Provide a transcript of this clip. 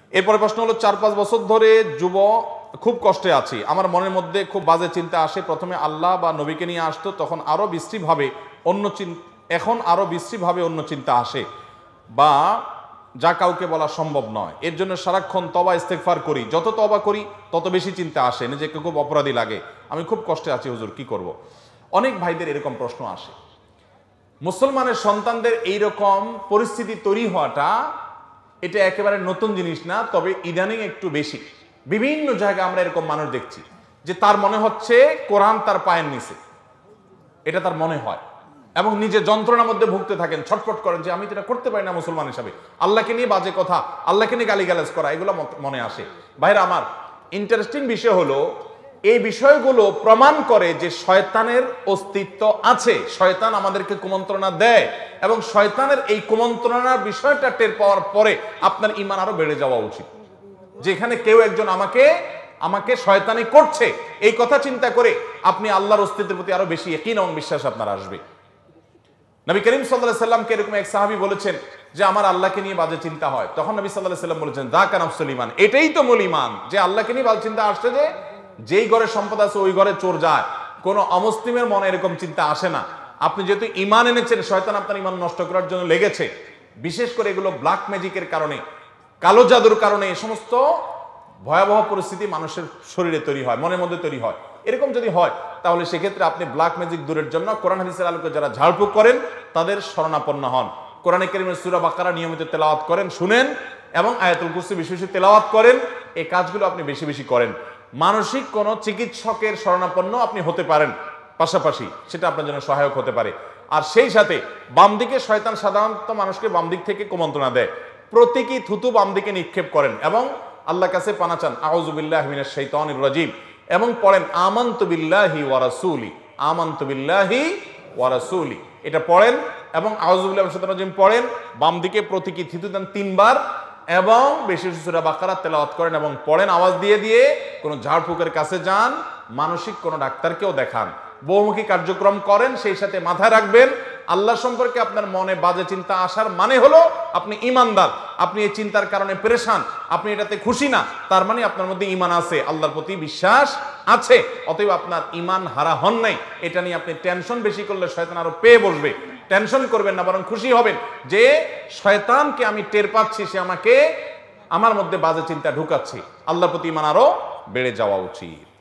এরপরে প্রশ্ন হলো, 4-5 বছর ধরে খুব কষ্টে আছি। আমার মনের মধ্যে খুব বাজে চিন্তা আসে। প্রথমে আল্লাহ বা নবীকে নিয়ে আসতো, তখন আরো বিশ্রীভাবে এখন আরো বিশ্রীভাবে অন্য চিন্তা আসে, বা যা কাউকে বলা সম্ভব নয়। এর জন্য সারাক্ষণ তওবা ইস্তেগফার করি। যত তওবা করি তত বেশি চিন্তা আসে, নিজেকে খুব অপরাধী লাগে। আমি খুব কষ্টে আছি হুজুর, কি করব? অনেক ভাইদের এরকম প্রশ্ন আসে। মুসলমানের সন্তানদের এইরকম পরিস্থিতি তৈরি হওয়াটা এটা একেবারে নতুন জিনিস না, তবে ইদানিং একটু বেশি। বিভিন্ন জায়গায় আমরা এরকম মানুষ দেখছি যে তার মনে হচ্ছে কোরআন তার পায়ের নিচে, এটা তার মনে হয়, এবং নিজে যন্ত্রণার মধ্যে ভুগতে থাকেন, ছটফট করেন যে আমি তো এটা করতে পারি না মুসলমান হিসাবে। আল্লাহকে নিয়ে বাজে কথা, আল্লাহকে নিয়ে গালিগালাজ করা, এগুলো মনে আসে। ভাইরা আমার, ইন্টারেস্টিং বিষয় হলো, এই বিষয়গুলো প্রমাণ করে যে শয়তানের অস্তিত্ব আছে। শয়তান আমাদেরকে কুমন্ত্রণা দেয়, এবং শয়তানের এই কুমন্ত্রণার বিষয়টা টের পাওয়ার পরে আপনার ঈমান আরো বেড়ে যাওয়া উচিত। যেখানে কেউ একজন আমাকে শয়তানি করছে, এই কথা চিন্তা করে আপনি আল্লাহর অস্তিত্বের প্রতি আরো বেশি ইয়াকিন এবং বিশ্বাস আপনার আসবে। নবী করিম সাল্লাল্লাহু আলাইহি সাল্লামকে এরকম এক সাহাবী বলেছেন যে আমার আল্লাহকে নিয়ে বাজে চিন্তা হয়। তখন নবী সাল্লাল্লাহু আলাইহি সাল্লাম বলেছেন, যাকা নাফসুল ঈমান, এটাই তো মূল ঈমান, যে আল্লাহকে নিয়ে বাজে চিন্তা আসছে, যে যেই ঘরে সম্পদ আছে ওই ঘরে চোর যায়। কোনো অমুসলিমের মনে এরকম চিন্তা আসে না। আপনি যেহেতু ঈমান এনেছেন, শয়তান আপনার ঈমান নষ্ট করার জন্য লেগেছে। বিশেষ করে এগুলো ব্ল্যাক ম্যাজিকের কারণে, কালো জাদুর কারণে এই সমস্ত ভয়াবহ পরিস্থিতি মানুষের শরীরে তৈরি হয়, মনের মধ্যে তৈরি হয়। এরকম যদি হয়, তাহলে সেক্ষেত্রে আপনি ব্ল্যাক ম্যাজিক দূরের জন্য কোরআন হাদিসের আলোকে যারা ঝাড়ফুঁক করেন তাদের শরণাপন্ন হন। কোরআনে কারীমের সূরা বাকারা নিয়মিত তেলাওয়াত করেন, শুনেন, এবং আয়াতুল কুরসি বেশি বেশি তেলাওয়াত করেন। এই কাজগুলো আপনি বেশি বেশি করেন। মানসিক কোনো চিকিৎসকের শরণাপন্ন আপনি হতে পারেন, পাশাপাশি সেটা আপনার জন্য সহায়ক হতে পারে। আর সেই সাথে বাম দিকে শয়তান সাধারণত মানুষকে বাম দিক থেকে কুমন্ত্রণা দেয়। প্রতীকী থুতু বাম দিকে নিক্ষেপ করেন এবং আল্লাহর কাছে পানা চান, আউযু বিল্লাহি মিনাশ শাইতানির রাজিম, এবং পড়েন আমানতু বিল্লাহি ওয়া রাসূলি, আমানতু বিল্লাহি ওয়া রাসূলি, এটা পড়েন, এবং আউযু বিল্লাহি মিনাশ শাইতানির রাজিম পড়েন। বাম দিকে প্রতীকী থুতু দেন 3 বার, এবং বেশি বেশি সূরা বাকারা তেলাওয়াত করেন এবং পড়েন আওয়াজ দিয়ে দিয়ে। কোনো ঝাড়ফুঁকের কাছে যান, মানসিক কোনো ডাক্তারকেও দেখান, বহুমুখী কার্যক্রম করেন। সেই সাথে মাথায় রাখবেন, আল্লাহ সম্পর্কে আপনার মনে বাজে চিন্তা আসার মানে হলো আপনি ঈমানদার। আপনি এই চিন্তার কারণে পেরেশান, আপনি এটাতে খুশি না, তার মানে আপনার মধ্যে ঈমান আছে, আল্লাহর প্রতি বিশ্বাস আছে। অতএব আপনার ঈমান হারা হন নাই। এটা নিয়ে আপনি টেনশন বেশি করলে শয়তান আরো পেয়ে বসবে। টেনশন করবেন না, বরং খুশি হবেন যে শয়তানকে আমি টের পাচ্ছি, সে আমাকে আমার মধ্যে বাজে চিন্তা ঢুকাচ্ছে। আল্লাহর প্রতি ঈমান আরো বেড়ে যাওয়া উচিত।